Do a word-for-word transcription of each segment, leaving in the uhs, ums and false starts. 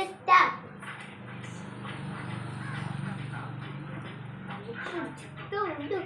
చెప్తా చెప్తూ ఉండు.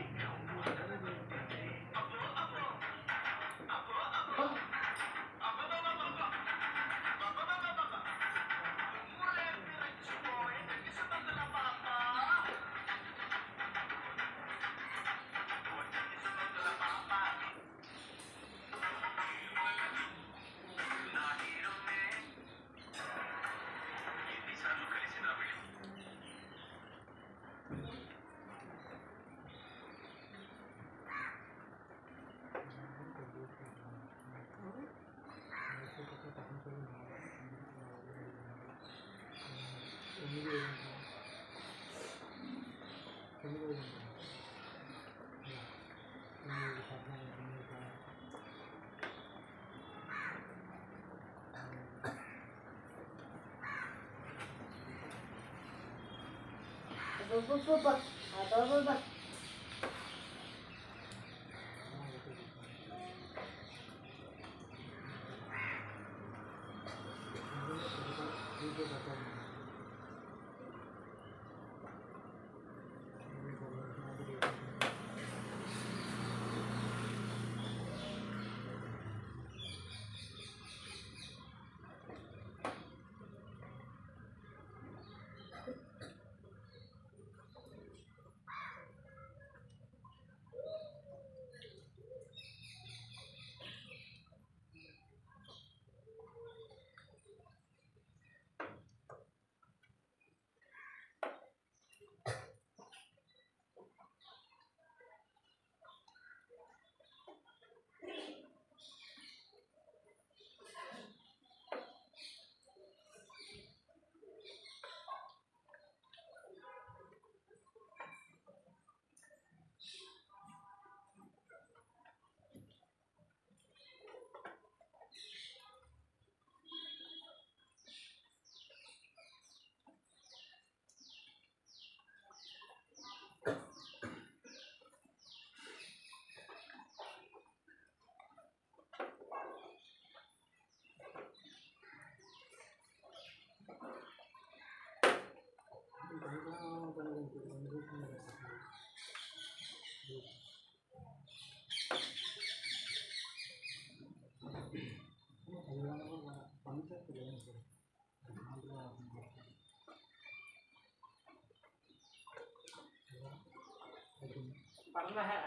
पढ़ना है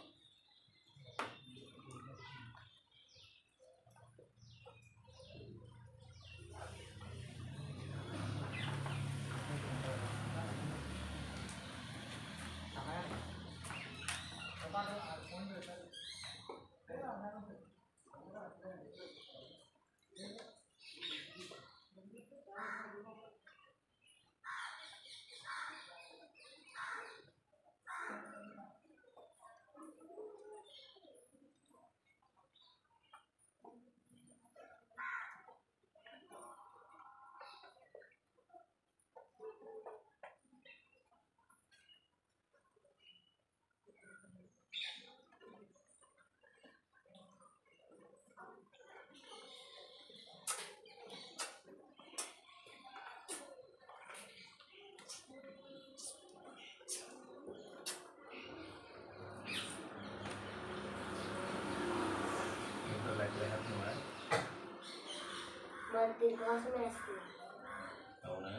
దీనికోసం వేస్తున్నా. అవునా?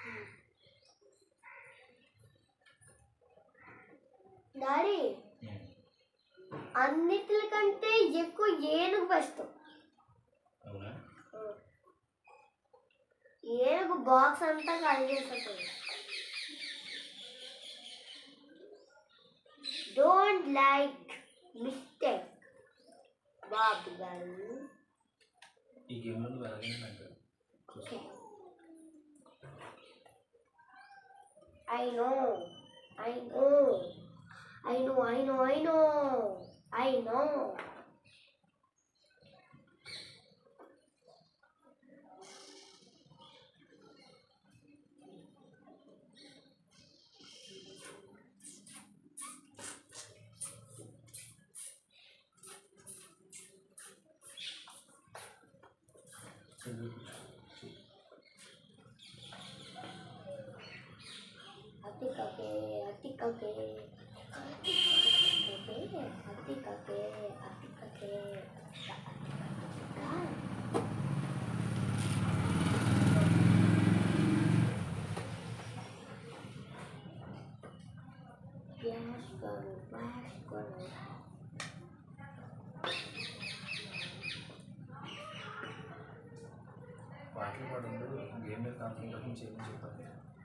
డాడీ అన్నిటికంటే ఎక్కువ ఏనుగు బెస్ట్. అవునా? ఏనుగు బాక్స్ అంతా కలిగేస్తుంది. Don't like mistake Babu garu. ఈ గేమ్లో నువ్వు ఎలాగైనా నాకు I know, I know, I know, I know, I know, I know. Atikake, atikake, atikake, atikake, Yes, guru, yes, guru. పాటలు పాడండు గేమ్ మీద కాన్సన్ట్రేషన్ చేయమని చెప్పాలి.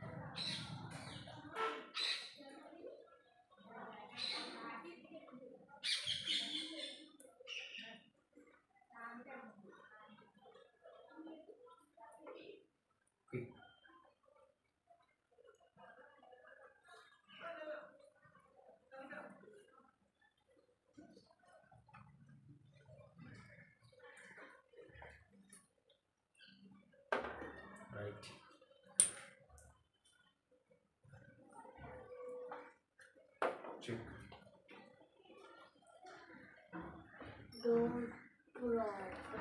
Right. Check. Don't cry.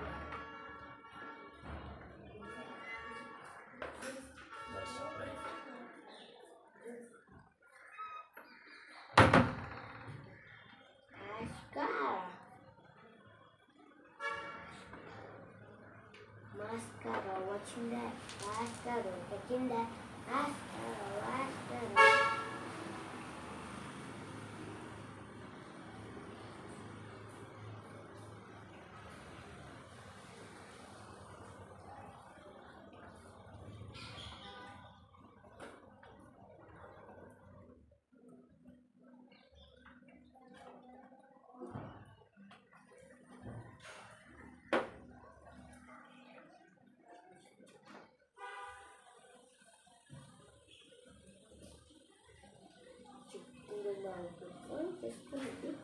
That's right. Mascara. Mascara, watching that. Mascara, watching that. Mascara, mascara. Microphone just a minute.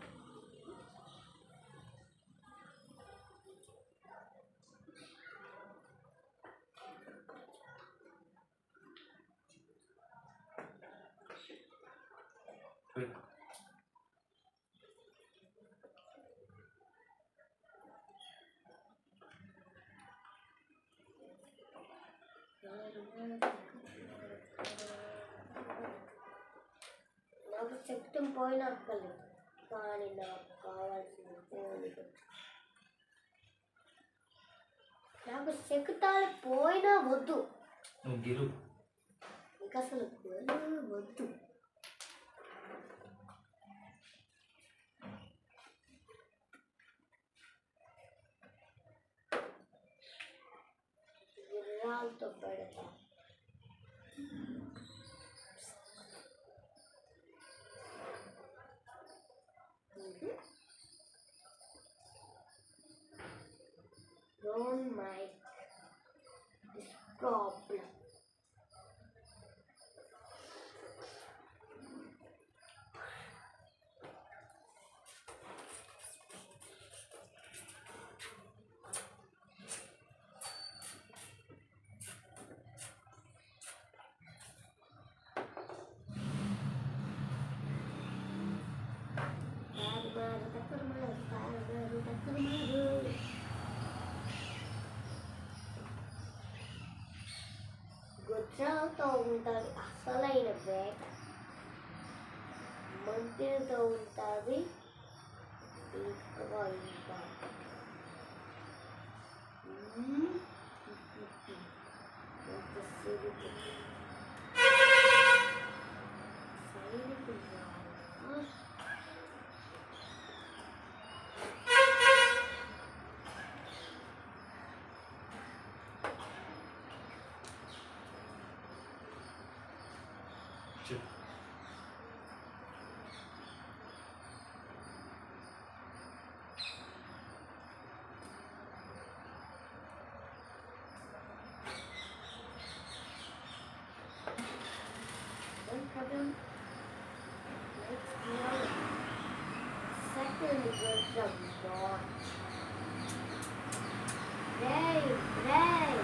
Quick. నాకు శక్తి పోయిన అక్కర్లేదు కానీ నాకు కావాల్సింది పోనీ నాకు శక్తాలు పోయినా వద్దు నువ్వు గిరు నీకు అసలు పోయినా వద్దు గిర్రాలతో పెడతా Don't mind this problem. గుజ్రాలతో ఉంటుంది అసలైన వేట మంత్రితో ఉంటుంది ఇంకా ఇంకా check. One problem. Let's go. Second was the watch. Brave, brave.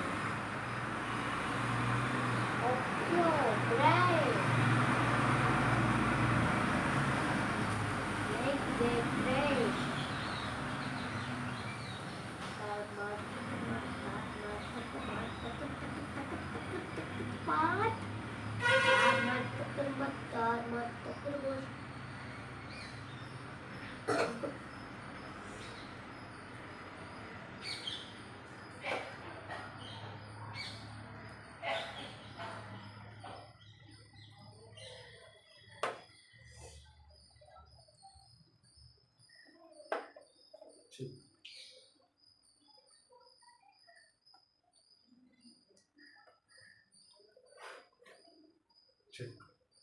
Okay, brave. Make the brave. Part. చెప్పు. చెప్పు.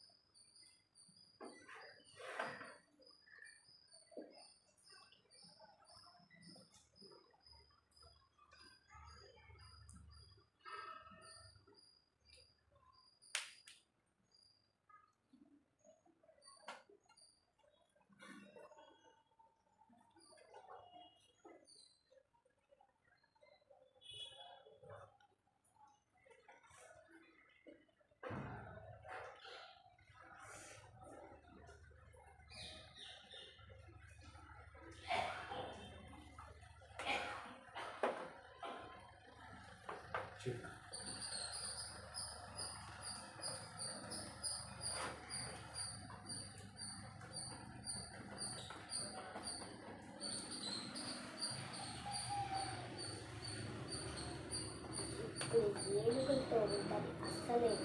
చెప్పు. ఇప్పుడు ఏనుగులతో ఉంటుంది అస్సలేదు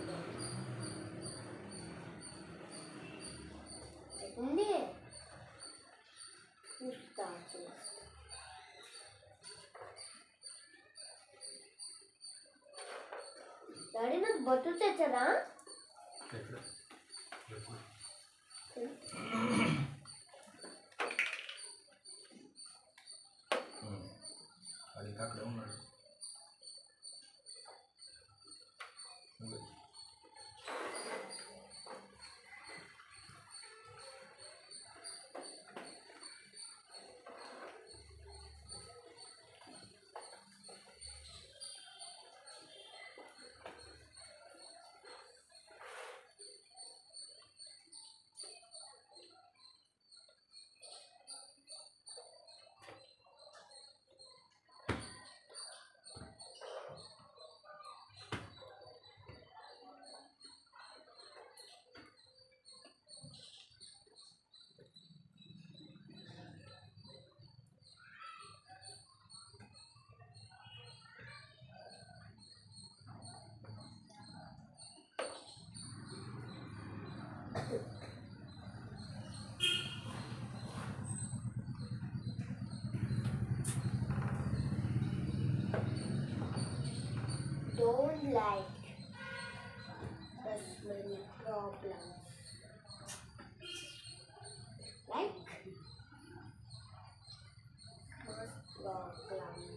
ఉంది చూస్తా చూస్తా డాడీ నాకు బొట్టు తెచ్చదా ఎక్కడ? ఎప్పుడు? అది ఇంకా అక్కడే ఉన్నాడు. నువ్వే. don't like there's many problems like most problems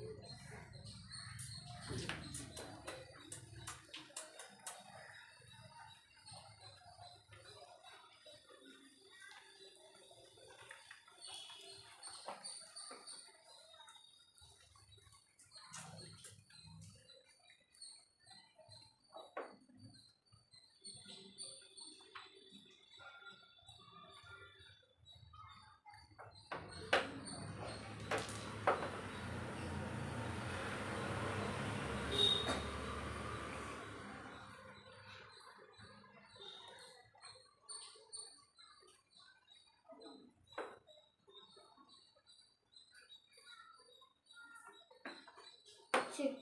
chick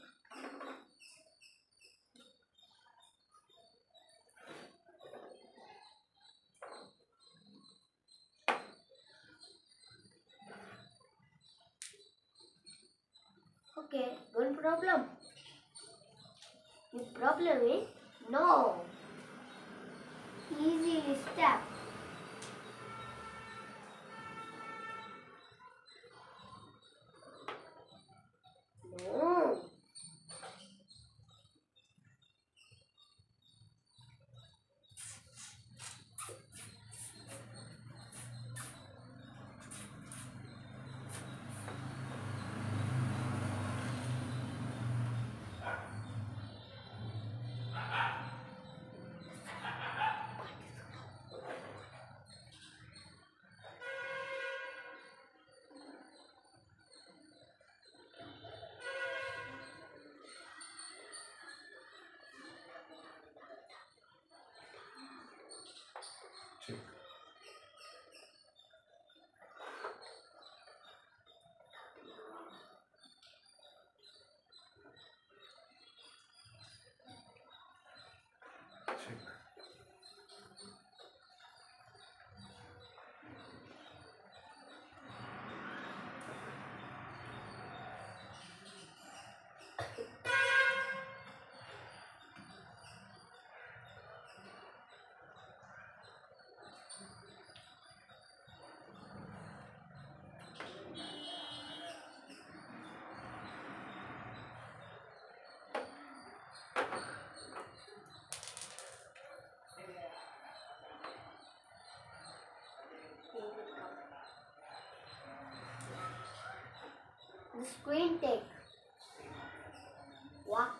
okay one problem the problem is no easy step no screen take. What?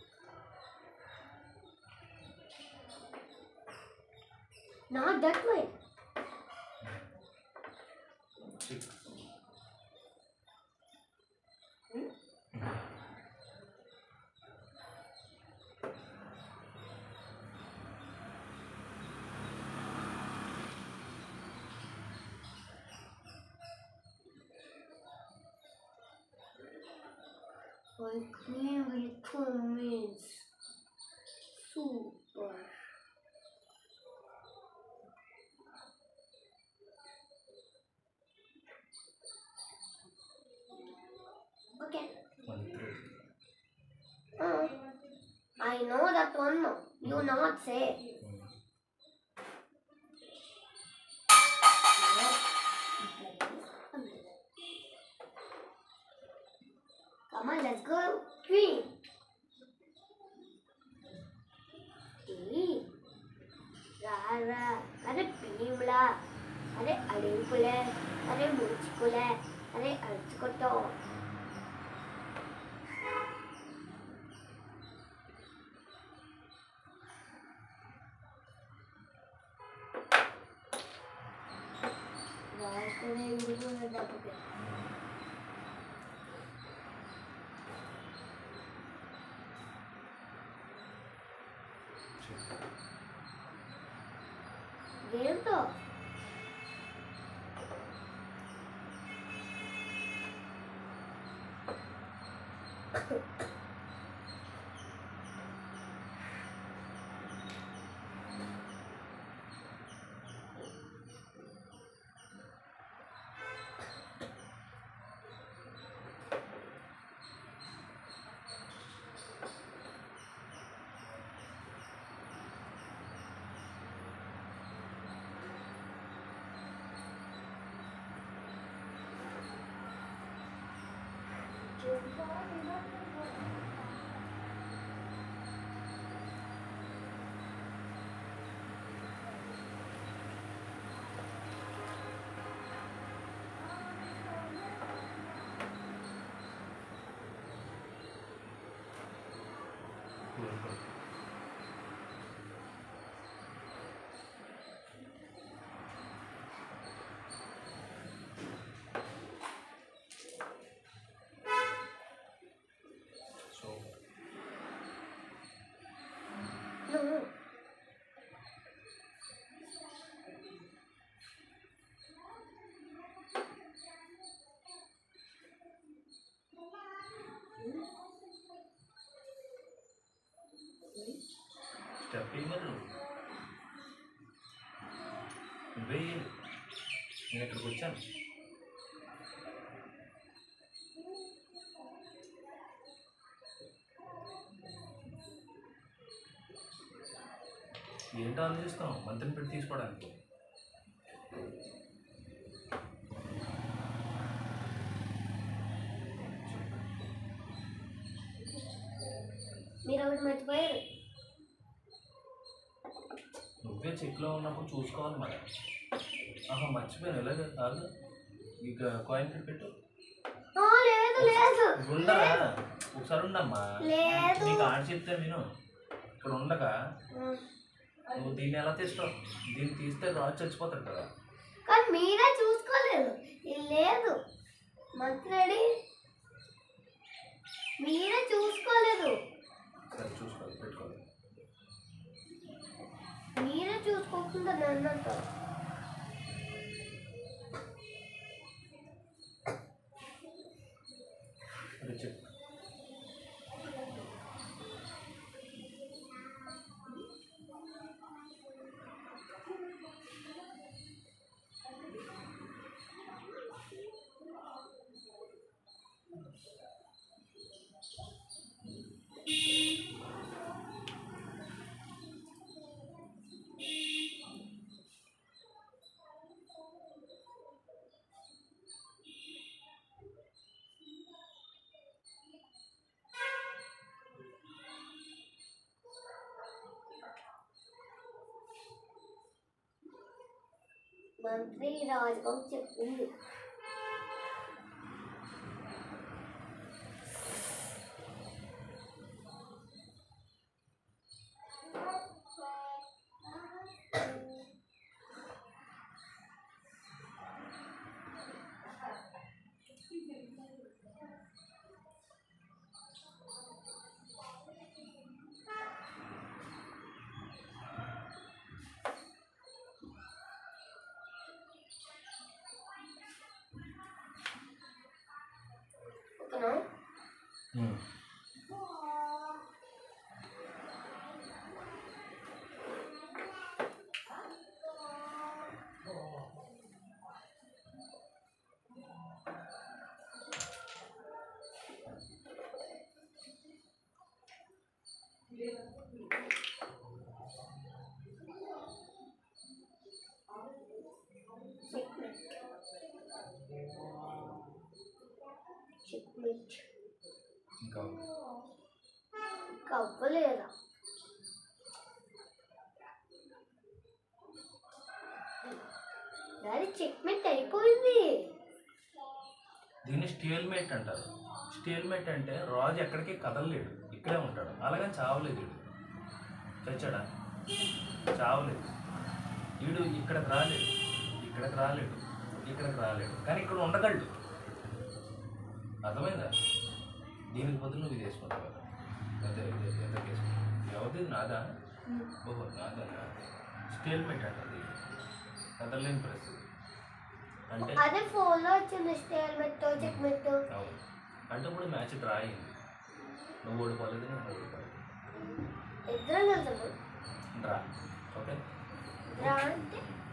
Not that way. Six. Hmm? I clean with two means super. Okay. One three. Uh, I know that one. No. You not say. Come on, let's go. Green. Green. Rara. Are pimla. Are adimpule. Are muchkule. Are archkoto. దేంతో So no. stepping in. నువ్వే నేను ఇక్కడికి వచ్చాను. ఏంటో ఆలోచిస్తాం మంత్రిని పెట్టి తీసుకోవడానికి. మీరు ఒకటి మర్చిపోయారు. నువ్వే చెక్లో ఉన్నప్పుడు చూసుకోవాలి మరి. ఆహా మర్చిపోయాను. ఎలాగ కాదు ఇక కాయిన్ పెట్టి పెట్టు. లేదు లేదు ఉండరా ఒకసారి ఉండమ్మా. లేదు నీకు ఆడ చెప్తే నేను ఇక్కడ ఉండగా నువ్వు దీన్ని ఎలా తీస్తావు? దీన్ని తీస్తే రాజు చచ్చిపోతాడు కదా. కానీ మీరే చూసుకోలేదు. లేదు మంత్రి మీరే చూసుకోలేదు. సరే చూసుకోవాలి పెట్టుకోవాలి. మీరే చూసుకోకుండా నన్ను అంటారు. చెప్పు మంత్రి రాజుబాబు చెప్పింది ఇంకా అవ్వలేదా? డాడీ చెక్మెట్ అయిపోయింది. దీన్ని స్టేల్మేట్ అంటారు. స్టేల్మేట్ అంటే రాజు ఎక్కడికి కదలలేడు, ఇక్కడే ఉంటాడు. అలాగని చావలేదు వీడు. చచ్చాడా? చావలేదు. వీడు ఇక్కడికి రాలేడు, ఇక్కడికి రాలేడు, ఇక్కడికి రాలేడు, కానీ ఇక్కడ ఉండగలడు. అర్థమైందా? దీనికి బదులు నువ్వు ఇది వేసుకుంటావు కదా, ఎంత ఎంత వేసుకుంటావు? ఎవరిది? నాదా? ఓహో నాదా. స్టేల్మేట్ అంటది, కదలలేని పరిస్థితి. అంటే అదే ఫోన్లో వచ్చింది స్టేల్మేట్ చెక్మెట్. అవును. అంటే ఇప్పుడు మ్యాచ్ డ్రా అయింది, నువ్వు ఓడిపోలేదు, నేను ఓడిపోలేదు, ఇద్దరం వెళ్తాము డ్రా. ఓకే, డ్రా అంటే